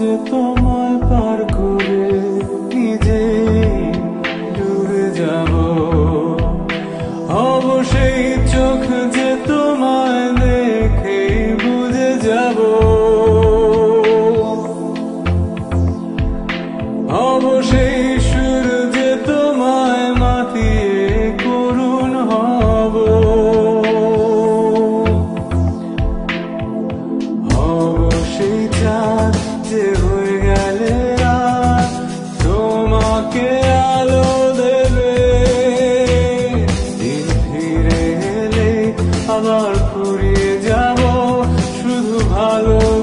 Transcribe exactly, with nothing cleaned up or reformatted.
যে তোমায় পার করে নিজেই ডুবে যাব, অবশ্যই চোখ যে তোমায় দেখেই বুঝে যাব, অবশ্যই সুর যে তোমায় মাতিয়ে করুণ হব, অবশ্যই চাঁদ যে হয়ে গেলে রাত তোমাকে আলো দেবে, দিন ফিরে এলে আবার ফুরিয়ে যাব শুধু ভালো